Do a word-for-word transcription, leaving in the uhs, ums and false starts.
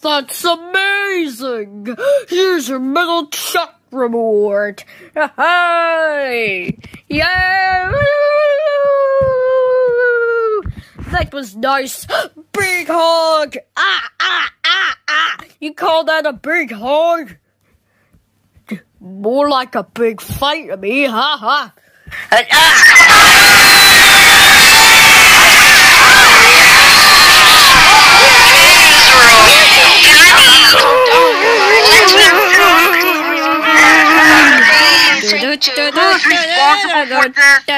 That's amazing! Here's your middle chuck reward. Hey! Yeah! That was nice. Big hug! Ah, ah, ah, ah! You call that a big hug? More like a big fight to me, ha ha! And, ah! Who's responsible for this?